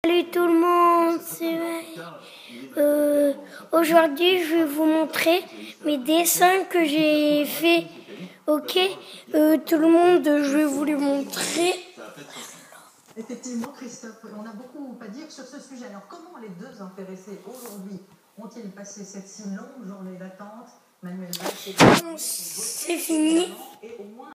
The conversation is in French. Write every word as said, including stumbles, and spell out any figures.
Salut tout le monde, c'est euh, aujourd'hui je vais vous montrer mes dessins que j'ai fait. Ok, euh, tout le monde, je vais vous les montrer. Effectivement, Christophe, on a beaucoup à dire sur ce sujet. Alors, comment les deux intéressés aujourd'hui ont-ils passé cette si longue journée d'attente? Manuel Valls, C'est fini.